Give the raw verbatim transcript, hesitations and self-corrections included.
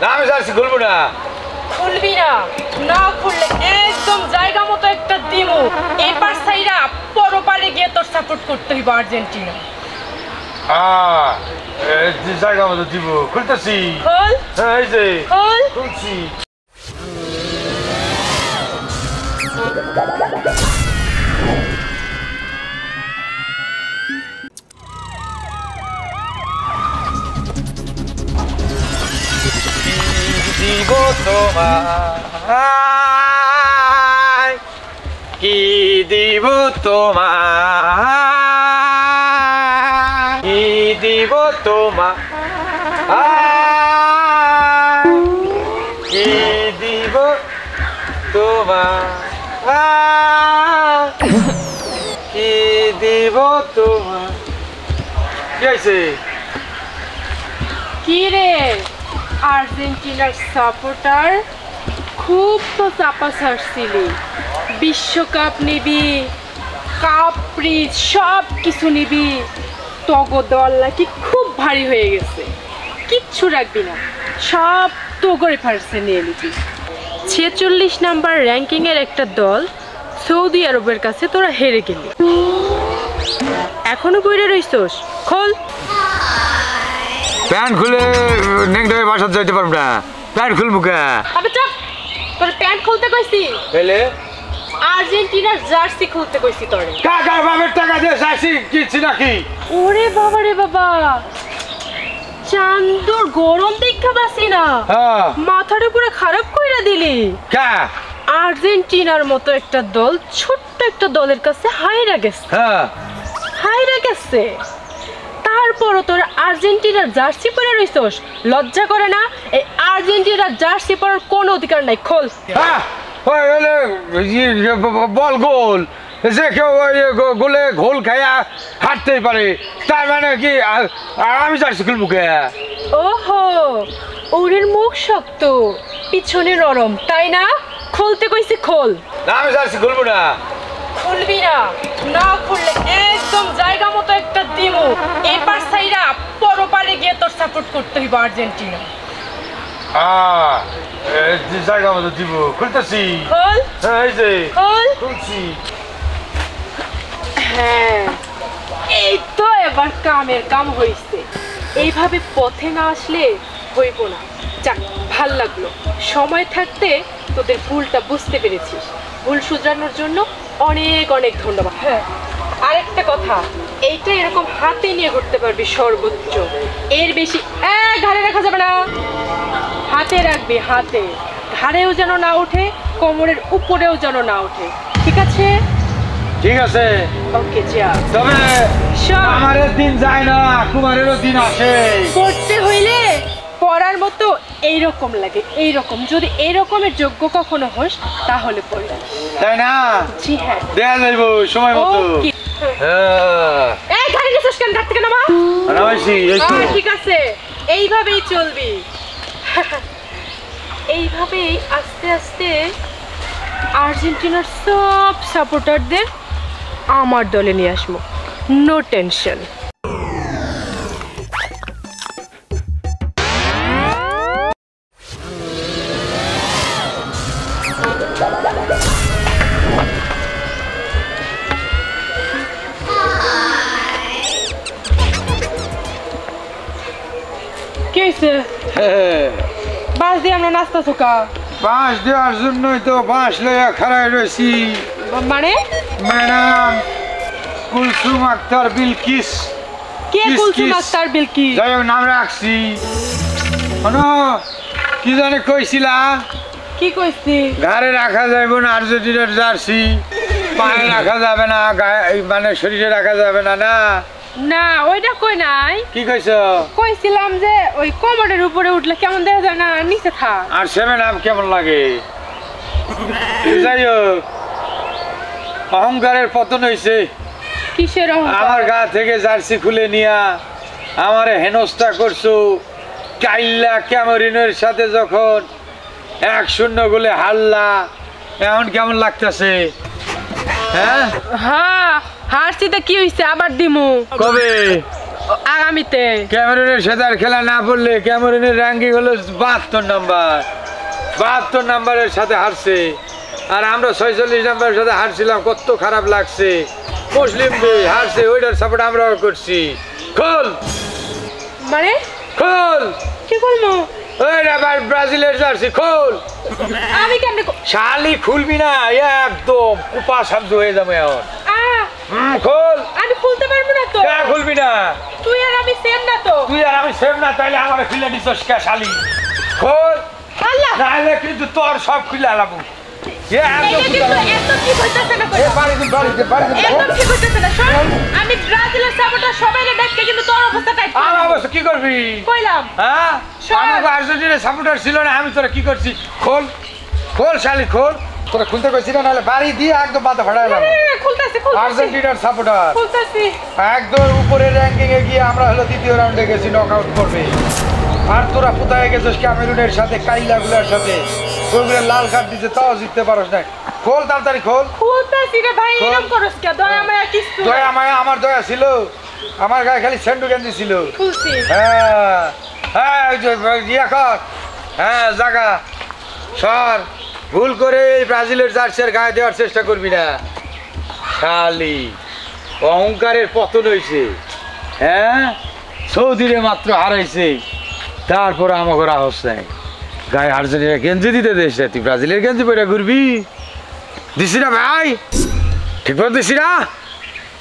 না আমি জার্সি খুলবো না। খুলবি না? না খুললে একদম জায়গা মতো একটা দিমু। এপার সাইরা পরপারে গিয়ে তোর সাপোর্ট করতে হইব আর্জেন্টিনা। আহ জায়গা মতো দিব। খুলতেছি। খোল। হ্যাঁ এই যে খোল। খুলছি। দিব তোমায়, কি দিব তোমায়, কি দিব তোমায়, কি দিব তোমায়, কি দিব তোমায়। কি হয়েছে? কি রে আর্জেন্টিনার সাপোর্টার, খুব তো চাপা ছাড়ছিলি। বিশ্বকাপ নিবি, কাপ প্রিজ সব কিছু নিবি, তগো দল নাকি খুব ভারী হয়ে গেছে, কিচ্ছু রাখবি না, সব তোগরে ফার্সে নিয়ে নিবি। ছেচল্লিশ নাম্বার র্যাঙ্কিংয়ের একটা দল সৌদি আরবের কাছে তোরা হেরে গেলি, এখনো কইরে রইছস? খোল। প্যান্ট খুলে নেংটা হয়ে বাসা যাইতে পারবো না, প্যান্ট খুলবো কে? আবে চুপ, তোর প্যান্ট খুলতে কইছি? এলে আর্জেন্টিনার জার্সি খুলতে কইছি তোরে। কাকার বাবার টাকা দিয়ে জার্সি কিনছি নাকি? ওরে বাবা রে বাবা, চান্দুর গরম দেখা বাসি না, হ্যাঁ মাথাটা পুরো খারাপ কইরা দিলি। কা আর্জেন্টিনার মতো একটা দল ছোট্ট একটা দলের কাছে হাইরা গেছে, হ্যাঁ হাইরা গেছে, তারপরও তোর আর্জেন্টিনার জার্সি পরে রইছস, লজ্জা করে না? এই আর্জেন্টিনার জার্সি পরার কোনো অধিকার নাই। খোল। হ্যাঁ ওই হলে বল গোল, যে কেউ ওই গোলে ঘোল খাইয়া হাঁটতেই পারে, তার মানে কি আমি জার্সি খুলবো কে? ওহো, ওরের মুখ শক্ত পিছনে নরম তাই না? খুলতে কইছি খোল। না আমি জার্সি খুলবো না। খুলবি না? না খুললে একদম জায়গা মতো একটা দিমু। এপার সাইরা পরপারে গিয়ে তোর সাপোর্ট করতে হইব আর্জেন্টিনা। আহ জায়গা মতো দিব। খুলতেছি। খোল। হ্যাঁ এই যে খোল। খুলছি। হ্যাঁ এই তো এবার কামের কাম হইছে। এইভাবে পথে না আসলে হইব না। যাক, ভাল লাগলো, সময় থাকতে তোদের ভুলটা বুঝতে পেরেছিস। ভুল শুধরানোর জন্য অনেক অনেক ধন্যবাদ। হ্যাঁ আরেকটা কথা, এইটা এরকম হাতে নিয়ে ঘুরতে পারবি সর্বোচ্চ, এর বেশি এক ঘাড়ে রাখা যাবে না। হাতে রাখবি, হাতে, ঘাড়েও যেন না ওঠে, কোমরের উপরেও যেন না ওঠে, ঠিক আছে? ঠিক আছে। ওকে যা। তবে আমারও দিন যায় না, কুমারেরও দিন আসে। পড়তে হইলে পড়ার মতো এইরকম লাগে, এইরকম। যদি এইরকমের যোগ্য কখনো হোস তাহলে পড়বি, তাই না? জি হ্যাঁ, দেয়া যাইব সময় মতো। এই গাড়ি নিছিস কেন? গাড়ি থেকে নামা। নামাইছি। ঠিক আছে, এইভাবেই চলবি। এইভাবেই আস্তে আস্তে আর্জেন্টিনার সব সাপোর্টারদের আমার দলে নিয়ে আসবো, নো টেনশন। কি হয়েছে? বাস দিয়ে আমরা নাস্তা চোকা। বাঁশ দেওয়ার জন্যই তো বাঁশ লইয়া খাড়াই রয়েছি। মানে? ম্যাডাম কুলসুম আক্তার বিলকিস। কে কুলসুম আক্তার বিলকিস? যাই হোক নাম রাখছি। শোনো, কি জানি কইছিলা? কি কইছি? ঘাড়ে রাখা যাইব না আর্জেন্টিনার জার্সি, পায়ে রাখা যাবে না, মানে শরীরে রাখা যাবে না। না না ওইটা কই নাই। কি কইছো? কইছিলাম যে ওই কোমরের উপরে উঠলে কেমন দেখা যায় না, নিচে থাক। আর সেভেন আপ কেমন লাগে? যাই হোক, অহংকারের পতন হয়েছে। কিসের অহংকার? আমার গা থেকে জার্সি খুলে নিয়া আমারে হেনস্থা করছো। কাইল্লা ক্যামেরিনের সাথে যখন এক শূন্য গোলে হারলা, এখন কেমন লাগতেছে? হ্যাঁ হ্যাঁ হারছি তো কি হইছে, আবার দিমু। কবে? আগামীতে ক্যামেরুনের সাথে আর খেলা না পড়লে ক্যামেরুনের র্যাঙ্কিং হলো বাহাত্তর নাম্বার বাহাত্তর নাম্বারের সাথে হারছে আর আমরা ছয়চল্লিশ নাম্বারের সাথে হারছিলাম কত খারাপ লাগছে মুসলিম দেশ হারছে ওইটার সাপোর্ট আমরাও করছি খোল মানে খোল কি বলবো ওইটা আবার ব্রাজিলের জার্সি খোল আমি কেমনে শালি খুলবি না একদম কুপা শব্দ হয়ে যাবে এখন আহ, হুম খোল আমি খুলতে পারবো না তো কে খুলবি না তুই আর আমি সেম না তো তুই আর আমি সেম না তাইলে আমার খুলে দিছস কে শালি খোল আল্লাহ নাহলে কিন্তু তোর সব খুলে আলাবো এইটা কিন্তু একদম ঠিক হইতাছে না কই একদম ঠিক হইতাছে না শোন আমি ব্রাজিলের সাপোর্টার সবাইরে ডাকতে কিন্তু তোর অবস্থা টাইট আমার অবস্থা কি করবি কইলাম হ্যাঁ শোন। আমাকে আর্জেন্টিনার সাপোর্টার ছিল না আমি তোরা কি করছি খোল খোল শালি খোল তোরা খুলতে কইছি না নাহলে বাড়ি দিয়ে একদম মাথা ফাটাই না, এলাম না, না, খুলতাছি খুলতাছি আর্জেন্টিনার সাপোর্টার খুলতাছি একদম উপরের র্যাঙ্কিং এ গিয়ে আমরা হলো দ্বিতীয় রাউন্ডে গেছি নকআউট করবে আর তোরা কোথায় গেছিস ক্যামেরুনের সাথে কাইলাগুলার সাথে ওইগুলো লাল কার্ড দিতে তাও জিততে পারস না খোল তাড়াতাড়ি খোল খুলতাছি রে ভাই খোল। এরকম করস কে দয়া আমার আর কিছু না। দয়া মায়া আমার দয়া ছিল আমার গায়ে খালি সেন্ডু গেঞ্জি ছিল খুলছি হ্যাঁ হ্যাঁ ওই যে ইয়া কর হ্যাঁ জাগা সর ভুল করে এই ব্রাজিলের জার্সির গায়ে দেওয়ার চেষ্টা করবি না শালি অহংকারের পতন হয়েছে হ্যাঁ সৌদিরে মাত্র হারাইছে তারপর আমাকে রাহস নাই গায়ে আর্জেন্টিনা গেঞ্জি দিতে দেশ তুই ব্রাজিলের গেঞ্জি পরে ঘুরবি দিছি না ভাই ঠিক মতো দিছি না